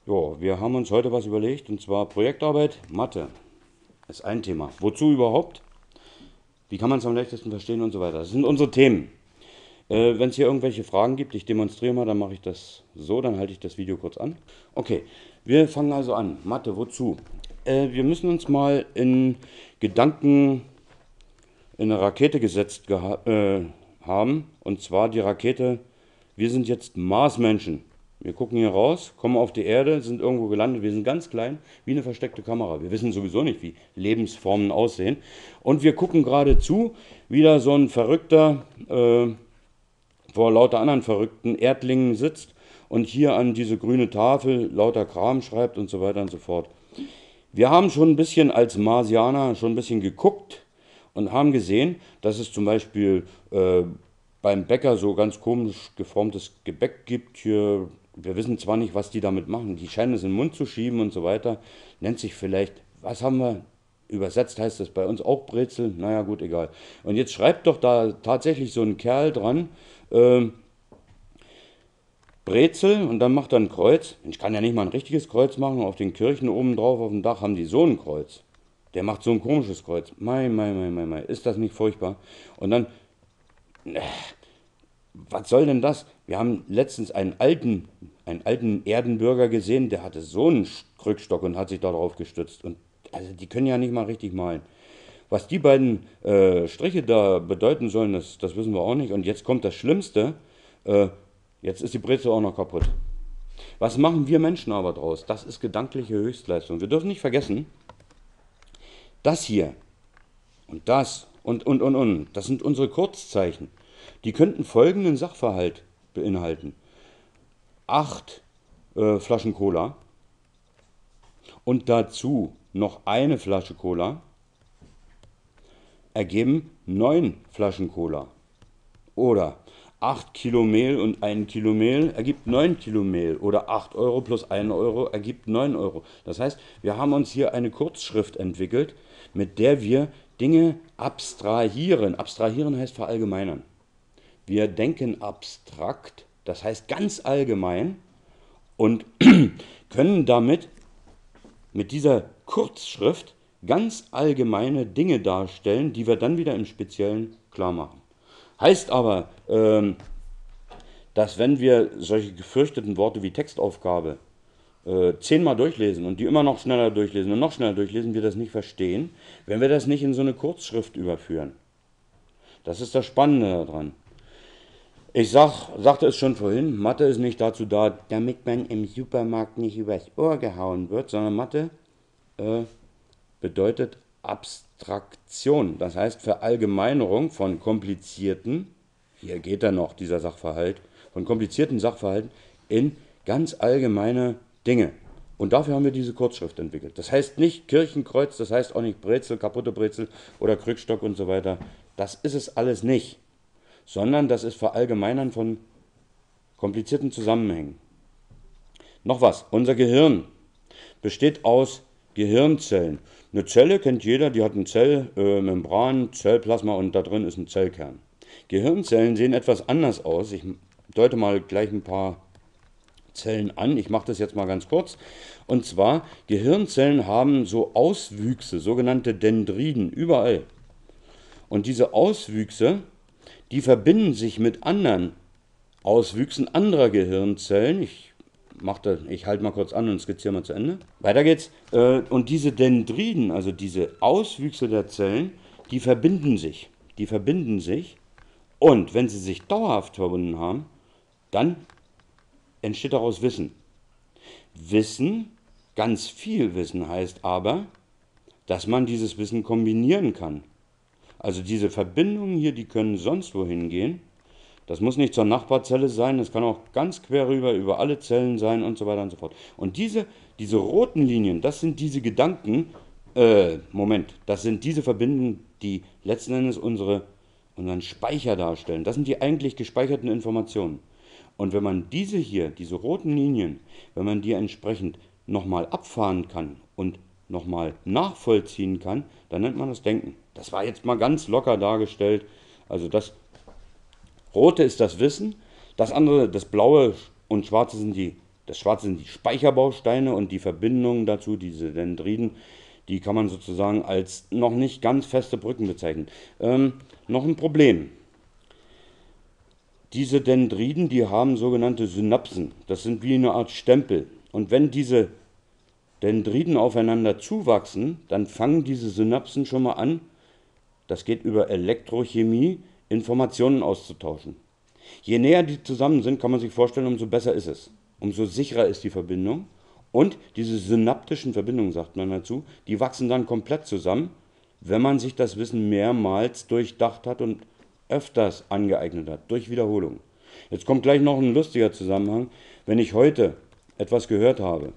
Jo, wir haben uns heute was überlegt, und zwar Projektarbeit, Mathe ist ein Thema. Wozu überhaupt? Wie kann man es am leichtesten verstehen und so weiter. Das sind unsere Themen. Wenn es hier irgendwelche Fragen gibt, ich demonstriere mal, dann mache ich das so, dann halte ich das Video kurz an. Okay, wir fangen also an. Mathe, wozu? Wir müssen uns mal in Gedanken in eine Rakete gesetzt haben. Und zwar die Rakete, wir sind jetzt Marsmenschen. Wir gucken hier raus, kommen auf die Erde, sind irgendwo gelandet. Wir sind ganz klein, wie eine versteckte Kamera. Wir wissen sowieso nicht, wie Lebensformen aussehen. Und wir gucken gerade zu, wie da so ein Verrückter vor lauter anderen verrückten Erdlingen sitzt und hier an diese grüne Tafel lauter Kram schreibt und so weiter und so fort. Wir haben schon ein bisschen als Marsianer schon ein bisschen geguckt und haben gesehen, dass es zum Beispiel beim Bäcker so ganz komisch geformtes Gebäck gibt. Hier, wir wissen zwar nicht, was die damit machen. Die scheinen es in den Mund zu schieben und so weiter. Nennt sich vielleicht, was haben wir? Übersetzt heißt das bei uns auch Brezel. Naja, gut, egal. Und jetzt schreibt doch da tatsächlich so ein Kerl dran, ähm, Brezel, und dann macht er ein Kreuz. Ich kann ja nicht mal ein richtiges Kreuz machen. Auf den Kirchen oben drauf auf dem Dach haben die so ein Kreuz. Der macht so ein komisches Kreuz. Mei. Ist das nicht furchtbar? Und dann, was soll denn das? Wir haben letztens einen alten Erdenbürger gesehen, der hatte so einen Krückstock und hat sich darauf gestützt. Und also die können ja nicht mal richtig malen. Was die beiden Striche da bedeuten sollen, das wissen wir auch nicht. Und jetzt kommt das Schlimmste. Äh, Jetzt ist die Brezel auch noch kaputt. Was machen wir Menschen aber draus? Das ist gedankliche Höchstleistung. Wir dürfen nicht vergessen, das hier und das und, das sind unsere Kurzzeichen. Die könnten folgenden Sachverhalt beinhalten. 8 Flaschen Cola und dazu noch eine Flasche Cola ergeben 9 Flaschen Cola. Oder 8 Kilo Mehl und 1 Kilo Mehl ergibt 9 Kilo Mehl. Oder 8 Euro plus 1 Euro ergibt 9 Euro. Das heißt, wir haben uns hier eine Kurzschrift entwickelt, mit der wir Dinge abstrahieren. Abstrahieren heißt verallgemeinern. Wir denken abstrakt, das heißt ganz allgemein, und können damit mit dieser Kurzschrift ganz allgemeine Dinge darstellen, die wir dann wieder im Speziellen klar machen. Heißt aber, dass wenn wir solche gefürchteten Worte wie Textaufgabe 10-mal durchlesen und die immer noch schneller durchlesen und noch schneller durchlesen, wir das nicht verstehen, wenn wir das nicht in so eine Kurzschrift überführen. Das ist das Spannende daran. Ich sagte es schon vorhin, Mathe ist nicht dazu da, damit man im Supermarkt nicht übers Ohr gehauen wird, sondern Mathe bedeutet Abstraktion, das heißt Verallgemeinerung von komplizierten, hier geht er noch, dieser Sachverhalt, von komplizierten Sachverhalten in ganz allgemeine Dinge. Und dafür haben wir diese Kurzschrift entwickelt. Das heißt nicht Kirchenkreuz, das heißt auch nicht Brezel, kaputte Brezel oder Krückstock und so weiter. Das ist es alles nicht, sondern das ist Verallgemeinern von komplizierten Zusammenhängen. Noch was, unser Gehirn besteht aus Gehirnzellen. Eine Zelle kennt jeder, die hat eine Zellmembran, Zellplasma und da drin ist ein Zellkern. Gehirnzellen sehen etwas anders aus. Ich deute mal gleich ein paar Zellen an. Ich mache das jetzt mal ganz kurz. Und zwar, Gehirnzellen haben so Auswüchse, sogenannte Dendriden, überall. Und diese Auswüchse, die verbinden sich mit anderen Auswüchsen anderer Gehirnzellen. Ich halte mal kurz an und skizziere mal zu Ende. Weiter geht's. Und diese Dendriden, also diese Auswüchse der Zellen, die verbinden sich. Die verbinden sich. Und wenn sie sich dauerhaft verbunden haben, dann entsteht daraus Wissen. Wissen, ganz viel Wissen heißt aber, dass man dieses Wissen kombinieren kann. Also diese Verbindungen hier, die können sonst wohin gehen. Das muss nicht zur Nachbarzelle sein, das kann auch ganz quer rüber über alle Zellen sein und so weiter und so fort. Und diese roten Linien, das sind diese Gedanken, das sind diese Verbindungen, die letzten Endes unseren Speicher darstellen. Das sind die eigentlich gespeicherten Informationen. Und wenn man diese roten Linien, wenn man die entsprechend nochmal abfahren kann und nochmal nachvollziehen kann, dann nennt man das Denken. Das war jetzt mal ganz locker dargestellt. Also das Rote ist das Wissen, das andere, das Blaue und Schwarze sind die Das Schwarze sind die Speicherbausteine und die Verbindungen dazu, diese Dendriten, die kann man sozusagen als noch nicht ganz feste Brücken bezeichnen. Noch ein Problem. Diese Dendriten, die haben sogenannte Synapsen. Das sind wie eine Art Stempel. Und wenn diese Dendriten aufeinander zuwachsen, dann fangen diese Synapsen schon mal an, das geht über Elektrochemie, Informationen auszutauschen. Je näher die zusammen sind, kann man sich vorstellen, umso besser ist es. Umso sicherer ist die Verbindung. Und diese synaptischen Verbindungen, sagt man dazu, die wachsen dann komplett zusammen, wenn man sich das Wissen mehrmals durchdacht hat und öfters angeeignet hat, durch Wiederholung. Jetzt kommt gleich noch ein lustiger Zusammenhang. Wenn ich heute etwas gehört habe,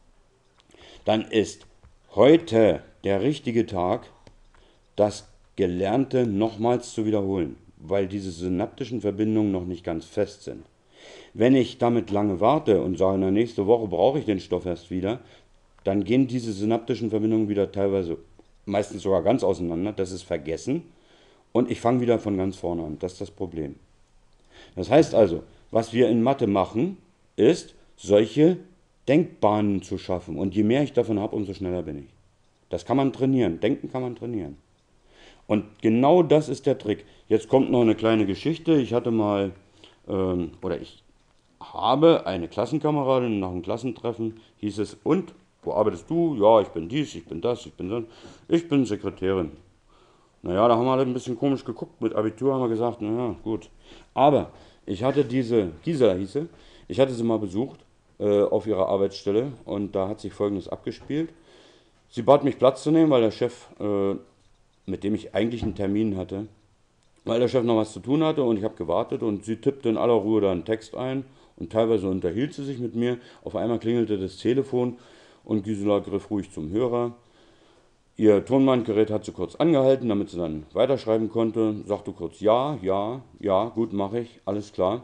dann ist heute der richtige Tag, das Gelernte nochmals zu wiederholen, weil diese synaptischen Verbindungen noch nicht ganz fest sind. Wenn ich damit lange warte und sage, na, nächste Woche brauche ich den Stoff erst wieder, dann gehen diese synaptischen Verbindungen wieder teilweise, meistens sogar ganz auseinander, das ist vergessen und ich fange wieder von ganz vorne an. Das ist das Problem. Das heißt also, was wir in Mathe machen, ist, solche Denkbahnen zu schaffen. Und je mehr ich davon habe, umso schneller bin ich. Das kann man trainieren. Denken kann man trainieren. Und genau das ist der Trick. Jetzt kommt noch eine kleine Geschichte. Ich hatte mal, ich habe eine Klassenkameradin nach einem Klassentreffen, hieß es, und, wo arbeitest du? Ja, ich bin dies, ich bin das, ich bin das. Ich bin Sekretärin. Naja, da haben wir alle ein bisschen komisch geguckt. Mit Abitur haben wir gesagt, naja, gut. Aber ich hatte diese, Gisela hieß sie, ich hatte sie mal besucht auf ihrer Arbeitsstelle und da hat sich Folgendes abgespielt. Sie bat mich Platz zu nehmen, weil der Chef, mit dem ich eigentlich einen Termin hatte, weil der Chef noch was zu tun hatte und ich habe gewartet und sie tippte in aller Ruhe da einen Text ein und teilweise unterhielt sie sich mit mir. Auf einmal klingelte das Telefon und Gisela griff ruhig zum Hörer. Ihr Tonbandgerät hat sie kurz angehalten, damit sie dann weiterschreiben konnte. Sagte kurz ja, ja, ja, gut, mache ich, alles klar.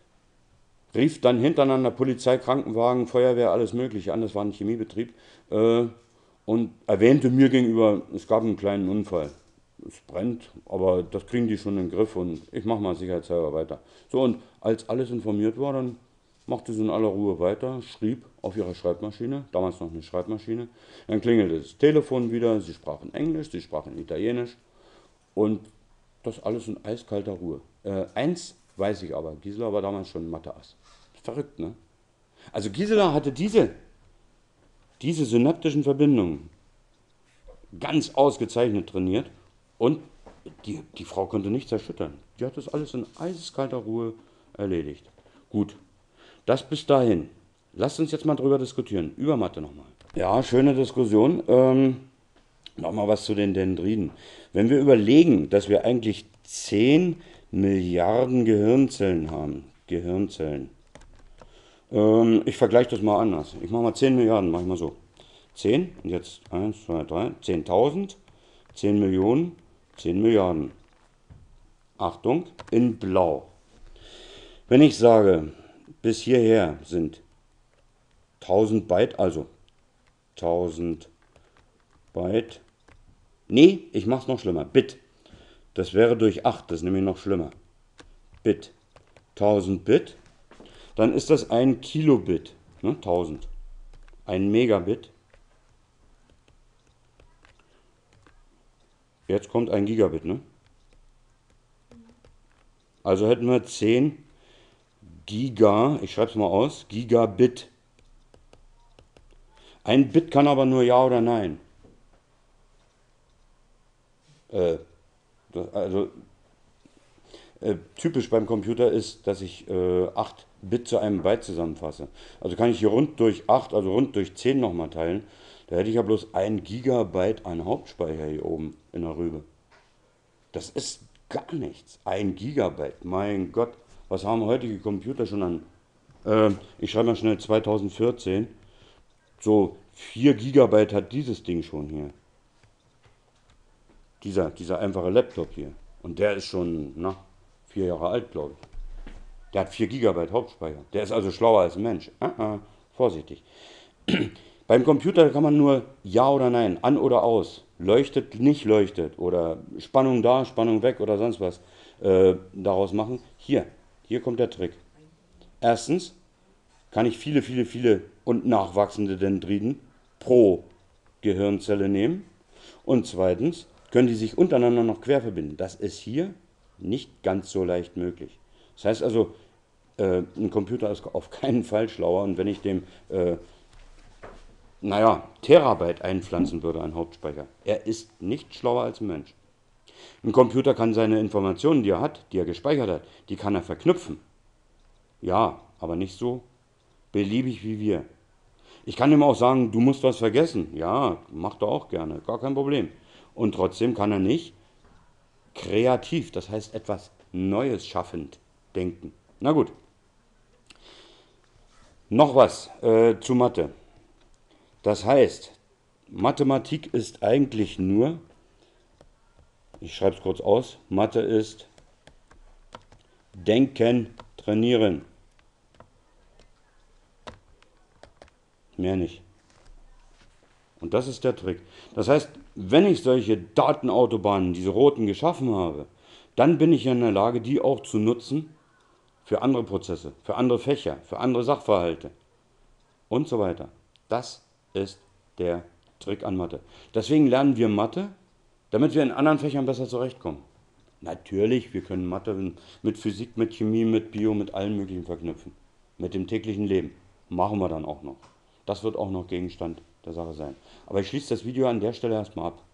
Rief dann hintereinander Polizei, Krankenwagen, Feuerwehr, alles Mögliche an, das war ein Chemiebetrieb, und erwähnte mir gegenüber, es gab einen kleinen Unfall. Es brennt, aber das kriegen die schon in den Griff und ich mache mal sicherheitshalber weiter. So, und als alles informiert war, dann machte sie in aller Ruhe weiter, schrieb auf ihrer Schreibmaschine, damals noch eine Schreibmaschine, dann klingelte das Telefon wieder, sie sprach in Englisch, sie sprach in Italienisch und das alles in eiskalter Ruhe. Eins weiß ich aber, Gisela war damals schon Mathe-Ass. Verrückt, ne? Also Gisela hatte diese synaptischen Verbindungen ganz ausgezeichnet trainiert und die Frau konnte nichts erschüttern. Die hat das alles in eiskalter Ruhe erledigt. Gut, das bis dahin. Lasst uns jetzt mal drüber diskutieren, über Mathe nochmal. Ja, schöne Diskussion. Nochmal was zu den Dendriten. Wenn wir überlegen, dass wir eigentlich 10 Milliarden Gehirnzellen haben, ich vergleiche das mal anders. Ich mache mal 10 Milliarden, mache ich mal so. 10, und jetzt 1, 2, 3, 10.000, 10 Millionen, 10 Milliarden. Achtung, in blau. Wenn ich sage, bis hierher sind 1000 Byte, also 1000 Byte. Nee, ich mache es noch schlimmer. Bit. Das wäre durch 8, das ist nämlich noch schlimmer. Bit. 1000 Bit. Dann ist das ein Kilobit. Ne? 1000. Ein Megabit. Jetzt kommt ein Gigabit. Ne? Also hätten wir 10 Giga, ich schreibe es mal aus, Gigabit. Ein Bit kann aber nur Ja oder Nein. Typisch beim Computer ist, dass ich 8 Bit zu einem Byte zusammenfasse. Also kann ich hier rund durch 8, also rund durch 10 nochmal teilen. Da hätte ich ja bloß 1 Gigabyte an Hauptspeicher hier oben in der Rübe. Das ist gar nichts. 1 Gigabyte, mein Gott. Was haben heutige Computer schon an? Ich schreibe mal schnell 2014. So 4 Gigabyte hat dieses Ding schon hier. Dieser einfache Laptop hier. Und der ist schon, 4 Jahre alt, glaube ich. Der hat 4 Gigabyte Hauptspeicher. Der ist also schlauer als ein Mensch. Vorsichtig. Beim Computer kann man nur Ja oder Nein, an oder aus, leuchtet, nicht leuchtet oder Spannung da, Spannung weg oder sonst was daraus machen. Hier kommt der Trick. Erstens, kann ich viele, viele, viele und nachwachsende Dendriten pro Gehirnzelle nehmen. Und zweitens können die sich untereinander noch quer verbinden. Das ist hier nicht ganz so leicht möglich. Das heißt also, ein Computer ist auf keinen Fall schlauer. Und wenn ich dem, Terabyte einpflanzen würde an Hauptspeicher, er ist nicht schlauer als ein Mensch. Ein Computer kann seine Informationen, die er hat, die er gespeichert hat, die kann er verknüpfen. Ja, aber nicht so beliebig wie wir. Ich kann ihm auch sagen, du musst was vergessen. Ja, macht er auch gerne, gar kein Problem. Und trotzdem kann er nicht kreativ, das heißt etwas Neues schaffend denken. Na gut. Noch was zu Mathe. Das heißt, Mathematik ist eigentlich nur, ich schreibe es kurz aus, Mathe ist Denken trainieren. Mehr nicht. Und das ist der Trick. Das heißt, wenn ich solche Datenautobahnen, diese roten, geschaffen habe, dann bin ich in der Lage, die auch zu nutzen für andere Prozesse, für andere Fächer, für andere Sachverhalte und so weiter. Das ist der Trick an Mathe. Deswegen lernen wir Mathe, damit wir in anderen Fächern besser zurechtkommen. Natürlich, wir können Mathe mit Physik, mit Chemie, mit Bio, mit allem Möglichen verknüpfen. Mit dem täglichen Leben. Machen wir dann auch noch. Das wird auch noch Gegenstand der Sache sein. Aber ich schließe das Video an der Stelle erstmal ab.